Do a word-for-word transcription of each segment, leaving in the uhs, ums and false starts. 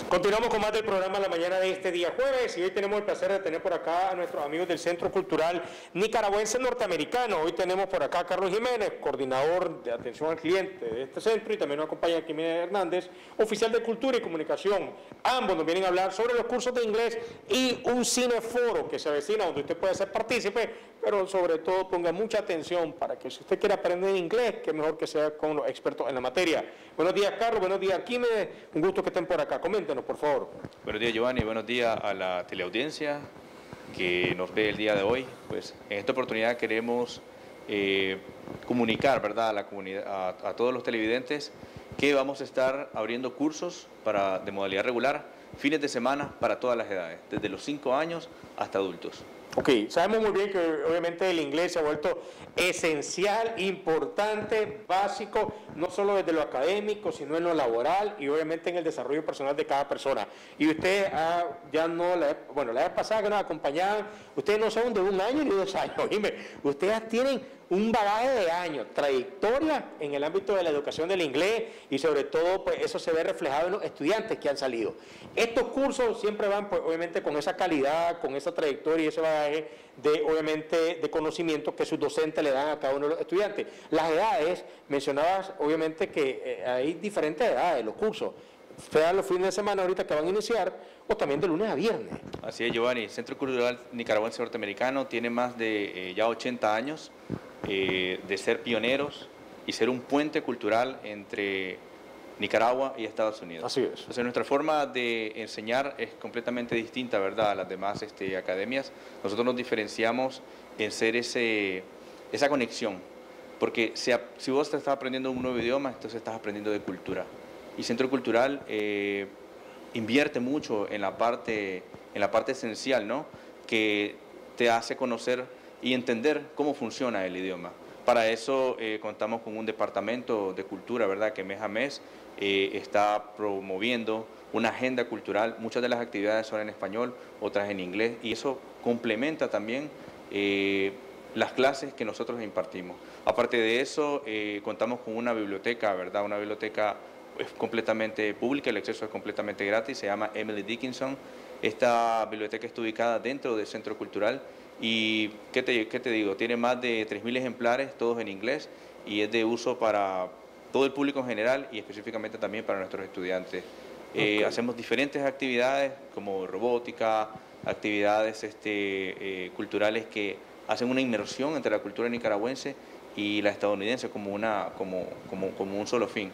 Continuamos con más del programa La Mañana de este día jueves y hoy tenemos el placer de tener por acá a nuestros amigos del Centro Cultural Nicaragüense Norteamericano. Hoy tenemos por acá a Carlos Jiménez, coordinador de atención al cliente de este centro, y también nos acompaña Kimi Hernández, oficial de Cultura y Comunicación. Ambos nos vienen a hablar sobre los cursos de inglés y un cineforo que se avecina donde usted puede ser partícipe, pero sobre todo ponga mucha atención para que si usted quiere aprender inglés, que mejor que sea con los expertos en la materia. Buenos días, Carlos, buenos días, Kimi, un gusto que estén por acá. Coméntenos, por favor. Buenos días, Giovanni, buenos días a la teleaudiencia que nos ve el día de hoy. Pues en esta oportunidad queremos eh, comunicar, ¿verdad?, a la comunidad, a, a todos los televidentes que vamos a estar abriendo cursos para, de modalidad regular, fines de semana para todas las edades, desde los cinco años hasta adultos. Ok, sabemos muy bien que obviamente el inglés se ha vuelto esencial, importante, básico, no solo desde lo académico, sino en lo laboral y obviamente en el desarrollo personal de cada persona. Y usted ha, ya no, la, bueno, la vez pasada que nos acompañaban, ustedes no son de un año ni dos años, dime, ustedes tienen un bagaje de años, trayectoria en el ámbito de la educación del inglés y sobre todo pues eso se ve reflejado en los estudiantes que han salido. Estos cursos siempre van pues obviamente con esa calidad, con esa trayectoria y ese bagaje de obviamente de conocimiento que sus docentes le dan a cada uno de los estudiantes. Las edades, mencionabas obviamente que eh, hay diferentes edades los cursos, sean los fines de semana ahorita que van a iniciar o también de lunes a viernes. Así es, Giovanni, el Centro Cultural Nicaragüense Norteamericano tiene más de eh, ya ochenta años eh, de ser pioneros y ser un puente cultural entre Nicaragua y Estados Unidos. Así es. Entonces nuestra forma de enseñar es completamente distinta, ¿verdad?, a las demás este, academias. Nosotros nos diferenciamos en ser ese, esa conexión, porque si, si vos te estás aprendiendo un nuevo idioma, entonces estás aprendiendo de cultura. Y Centro Cultural eh, invierte mucho en la parte, en la parte esencial, ¿no?, que te hace conocer y entender cómo funciona el idioma. Para eso eh, contamos con un departamento de cultura, ¿verdad?, que mes a mes eh, está promoviendo una agenda cultural. Muchas de las actividades son en español, otras en inglés, y eso complementa también eh, las clases que nosotros impartimos. Aparte de eso, eh, contamos con una biblioteca, ¿verdad?, una biblioteca es completamente pública, el acceso es completamente gratis, se llama Emily Dickinson. Esta biblioteca está ubicada dentro del Centro Cultural y, ¿qué te, qué te digo? Tiene más de tres mil ejemplares, todos en inglés, y es de uso para todo el público en general y específicamente también para nuestros estudiantes. Okay. Eh, hacemos diferentes actividades como robótica, actividades este, eh, culturales que hacen una inmersión entre la cultura nicaragüense y la estadounidense como, una, como, como, como un solo fin.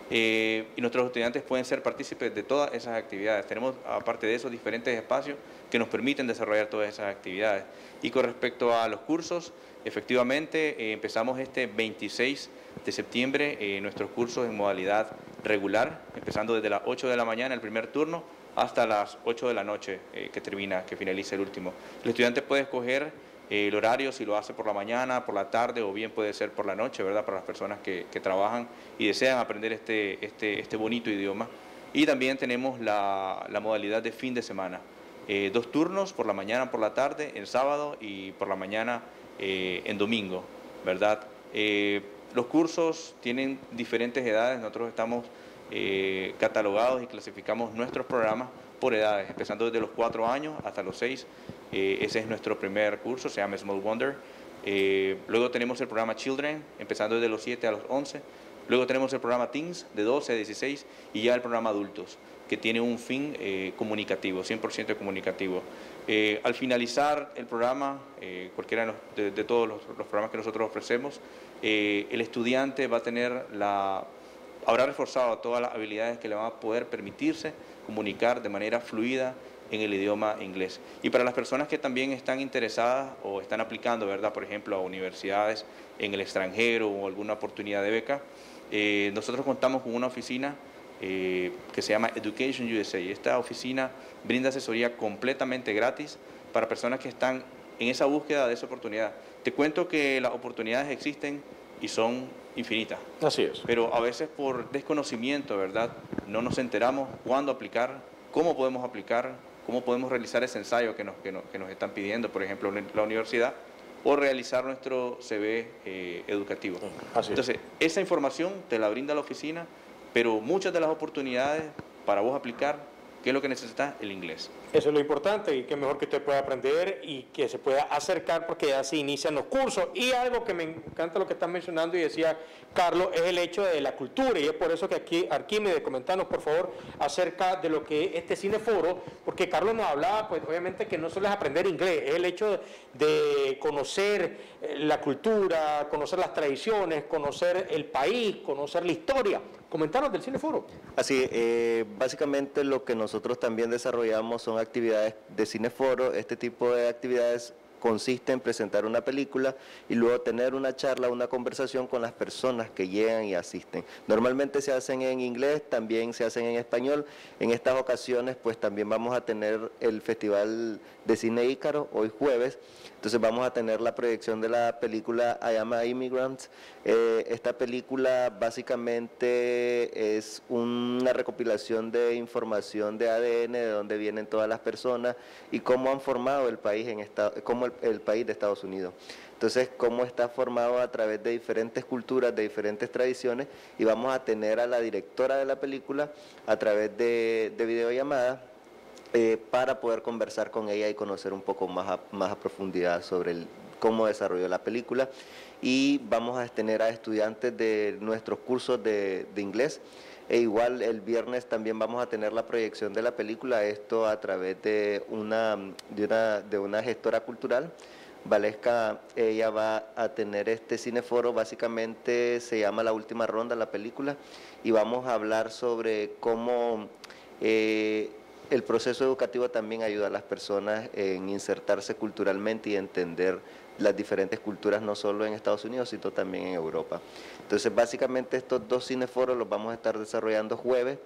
Eh, y nuestros estudiantes pueden ser partícipes de todas esas actividades. Tenemos, aparte de eso, diferentes espacios que nos permiten desarrollar todas esas actividades. Y con respecto a los cursos, efectivamente, eh, empezamos este veintiséis de septiembre eh, nuestros cursos en modalidad regular, empezando desde las ocho de la mañana, el primer turno, hasta las ocho de la noche, eh, que termina, que finaliza el último. El estudiante puede escoger Eh, el horario, si lo hace por la mañana, por la tarde o bien puede ser por la noche, ¿verdad?, para las personas que, que trabajan y desean aprender este, este, este bonito idioma. Y también tenemos la, la modalidad de fin de semana, eh, dos turnos, por la mañana, por la tarde, en sábado y por la mañana eh, en domingo, ¿verdad? Eh, los cursos tienen diferentes edades, nosotros estamos eh, catalogados y clasificamos nuestros programas por edades, empezando desde los cuatro años hasta los seis. Eh, ese es nuestro primer curso, se llama Small Wonder. Eh, luego tenemos el programa Children, empezando desde los siete a los once. Luego tenemos el programa Teens, de doce a dieciséis, y ya el programa Adultos, que tiene un fin eh, comunicativo, cien por ciento comunicativo. Eh, al finalizar el programa, eh, cualquiera de, los, de, de todos los, los programas que nosotros ofrecemos, eh, el estudiante va a tener la... habrá reforzado todas las habilidades que le van a poder permitirse comunicar de manera fluida en el idioma inglés. Y para las personas que también están interesadas o están aplicando, ¿verdad?, por ejemplo, a universidades en el extranjero o alguna oportunidad de beca, eh, nosotros contamos con una oficina eh, que se llama Education U S A. Esta oficina brinda asesoría completamente gratis para personas que están en esa búsqueda de esa oportunidad. Te cuento que las oportunidades existen y son infinitas. Así es. Pero a veces por desconocimiento, ¿verdad?, no nos enteramos cuándo aplicar, cómo podemos aplicar, cómo podemos realizar ese ensayo que nos, que nos, que nos están pidiendo, por ejemplo, la universidad, o realizar nuestro C V eh, educativo. Así Entonces, esa información te la brinda la oficina, pero muchas de las oportunidades para vos aplicar ¿Qué es lo que necesita? El inglés. Eso es lo importante, y que mejor que usted pueda aprender y que se pueda acercar, porque ya se inician los cursos. Y algo que me encanta lo que están mencionando y decía Carlos, es el hecho de la cultura, y es por eso que aquí Arquímedes, comentanos por favor acerca de lo que es este cineforo, porque Carlos nos hablaba, pues obviamente que no solo es aprender inglés, es el hecho de conocer la cultura, conocer las tradiciones, conocer el país, conocer la historia. Comentanos del cineforo. Así, eh, básicamente lo que nosotros también desarrollamos son actividades de cineforo. Este tipo de actividades consiste en presentar una película y luego tener una charla, una conversación con las personas que llegan y asisten. Normalmente se hacen en inglés, también se hacen en español. En estas ocasiones pues también vamos a tener el Festival de Cine Ícaro, hoy jueves. Entonces vamos a tener la proyección de la película I Am a Immigrant. Eh, esta película básicamente es una recopilación de información de A D N, de dónde vienen todas las personas y cómo han formado el país, en esta, cómo el, el país de Estados Unidos. Entonces, cómo está formado a través de diferentes culturas, de diferentes tradiciones, y vamos a tener a la directora de la película a través de, de videollamada, Eh, para poder conversar con ella y conocer un poco más a, más a profundidad sobre el, cómo desarrolló la película. Y vamos a tener a estudiantes de nuestros cursos de, de inglés, e igual el viernes también vamos a tener la proyección de la película, esto a través de una, de una, de una gestora cultural. Valesca, ella va a tener este cineforo, básicamente se llama La Última Ronda, la película, y vamos a hablar sobre cómo eh, el proceso educativo también ayuda a las personas en insertarse culturalmente y entender las diferentes culturas, no solo en Estados Unidos, sino también en Europa. Entonces, básicamente estos dos cineforos los vamos a estar desarrollando jueves,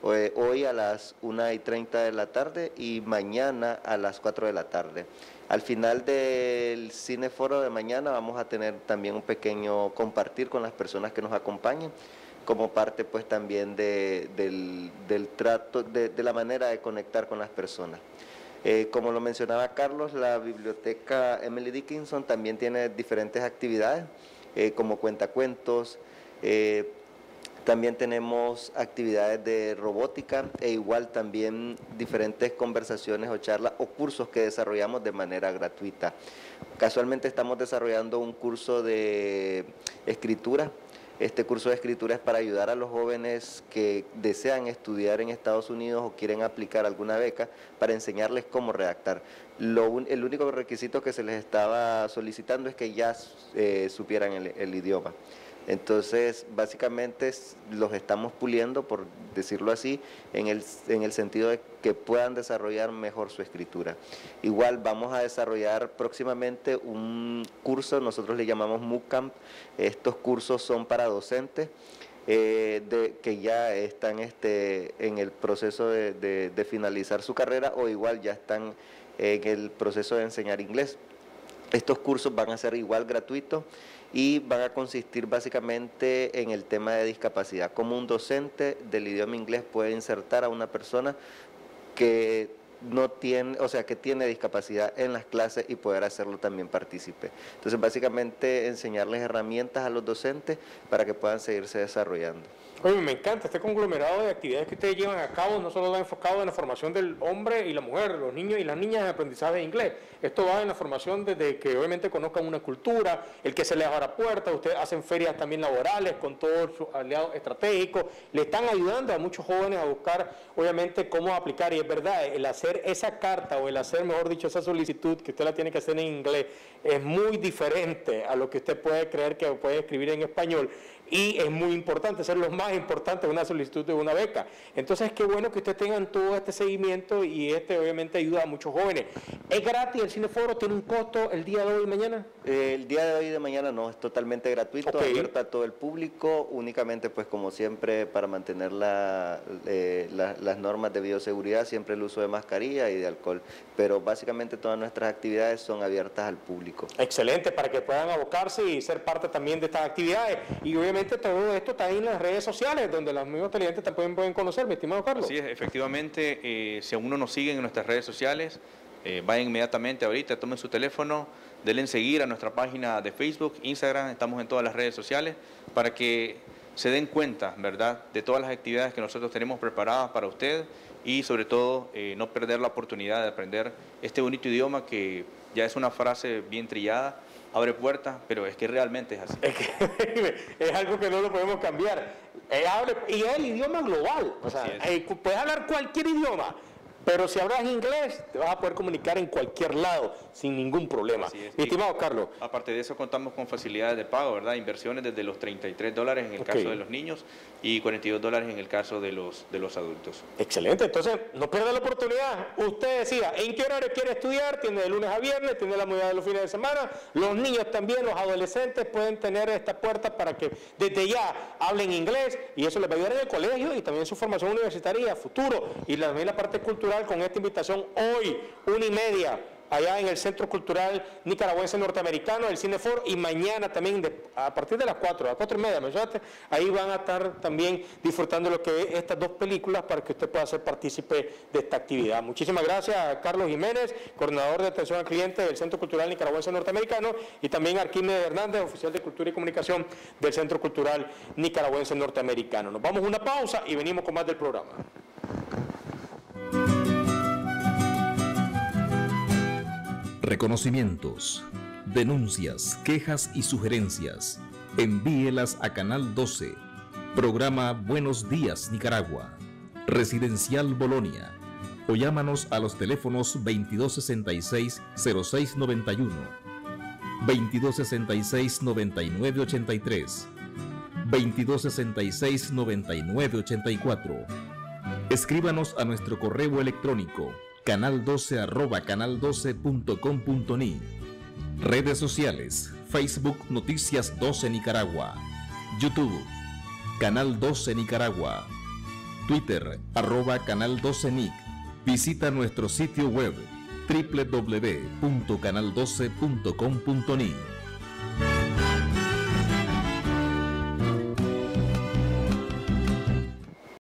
hoy a las una y treinta de la tarde y mañana a las cuatro de la tarde. Al final del cineforo de mañana vamos a tener también un pequeño compartir con las personas que nos acompañen, como parte pues también de, del, del trato, de, de la manera de conectar con las personas. Eh, como lo mencionaba Carlos, la biblioteca Emily Dickinson también tiene diferentes actividades, eh, como cuentacuentos, eh, también tenemos actividades de robótica e igual también diferentes conversaciones o charlas o cursos que desarrollamos de manera gratuita. Casualmente estamos desarrollando un curso de escritura. Este curso de escritura es para ayudar a los jóvenes que desean estudiar en Estados Unidos o quieren aplicar alguna beca, para enseñarles cómo redactar. Lo, el único requisito que se les estaba solicitando es que ya eh, supieran el, el idioma. Entonces, básicamente los estamos puliendo, por decirlo así, en el, en el sentido de que puedan desarrollar mejor su escritura. Igual vamos a desarrollar próximamente un curso, nosotros le llamamos MOOCamp. Estos cursos son para docentes eh, de, que ya están este, en el proceso de, de, de finalizar su carrera, o igual ya están en el proceso de enseñar inglés. Estos cursos van a ser igual gratuitos y van a consistir básicamente en el tema de discapacidad. Cómo un docente del idioma inglés puede insertar a una persona que no tiene, o sea, que tiene discapacidad en las clases y poder hacerlo también partícipe. Entonces, básicamente enseñarles herramientas a los docentes para que puedan seguirse desarrollando. Oye, me encanta este conglomerado de actividades que ustedes llevan a cabo, no solo va enfocado en la formación del hombre y la mujer, los niños y las niñas en aprendizaje de inglés. Esto va en la formación desde que obviamente conozcan una cultura, el que se les abra puertas, ustedes hacen ferias también laborales con todos sus aliados estratégicos, le están ayudando a muchos jóvenes a buscar obviamente cómo aplicar, y es verdad, el hacer esa carta o el hacer, mejor dicho, esa solicitud que usted la tiene que hacer en inglés es muy diferente a lo que usted puede creer que puede escribir en español. Y es muy importante, ser lo más importante de una solicitud de una beca. Entonces, qué bueno que ustedes tengan todo este seguimiento, y este obviamente ayuda a muchos jóvenes. ¿Es gratis el cineforo? ¿Tiene un costo el día de hoy y mañana? Eh, el día de hoy y de mañana no, es totalmente gratuito, Okay. abierto a todo el público, únicamente pues como siempre para mantener la, eh, la, las normas de bioseguridad, siempre el uso de mascarilla y de alcohol, pero básicamente todas nuestras actividades son abiertas al público. Excelente, para que puedan abocarse y ser parte también de estas actividades. Y obviamente todo esto está ahí en las redes sociales, donde los mismos televidentes también pueden conocer, mi estimado Carlos. Sí, efectivamente, eh, si aún no nos siguen en nuestras redes sociales, eh, vayan inmediatamente ahorita, tomen su teléfono, denle en seguir a nuestra página de Facebook, Instagram, estamos en todas las redes sociales, para que se den cuenta, ¿verdad?, de todas las actividades que nosotros tenemos preparadas para usted y sobre todo eh, no perder la oportunidad de aprender este bonito idioma que ya es una frase bien trillada, abre puertas, pero es que realmente es así. Es, que, es algo que no lo podemos cambiar. Eh, abre, y es el idioma global. O sea, eh, puedes hablar cualquier idioma, pero si hablas inglés, te vas a poder comunicar en cualquier lado sin ningún problema. Mi estimado Carlos. Aparte de eso, contamos con facilidades de pago, ¿verdad? Inversiones desde los treinta y tres dólares en el okay. caso de los niños y cuarenta y dos dólares en el caso de los, de los adultos. Excelente. Entonces, no pierda la oportunidad. Usted decida en qué horario quiere estudiar. Tiene de lunes a viernes, tiene la modalidad de los fines de semana. Los niños también, los adolescentes pueden tener esta puerta para que desde ya hablen inglés y eso les va a ayudar en el colegio y también en su formación universitaria, futuro y también la parte cultural con esta invitación hoy, una y media, allá en el Centro Cultural Nicaragüense Norteamericano, el Cineforo, y mañana también de, a partir de las cuatro, a las cuatro y media, mencionaste, ahí van a estar también disfrutando lo que es estas dos películas para que usted pueda ser partícipe de esta actividad. Muchísimas gracias a Carlos Jiménez, coordinador de atención al cliente del Centro Cultural Nicaragüense Norteamericano, y también a Arquímedes Hernández, oficial de Cultura y Comunicación del Centro Cultural Nicaragüense Norteamericano. Nos vamos a una pausa y venimos con más del programa. Reconocimientos, denuncias, quejas y sugerencias. Envíelas a Canal doce, programa Buenos Días Nicaragua, Residencial Bolonia, o llámanos a los teléfonos veintidós sesenta y seis, cero seis noventa y uno, veintidós sesenta y seis, noventa y nueve ochenta y tres, veintidós sesenta y seis, noventa y nueve ochenta y cuatro. Escríbanos a nuestro correo electrónico canal doce arroba canal doce punto com punto ni. Redes sociales: Facebook Noticias doce Nicaragua, YouTube Canal doce Nicaragua, Twitter arroba Canal doce Nic. Visita nuestro sitio web doble u doble u doble u punto canal doce punto com punto ni.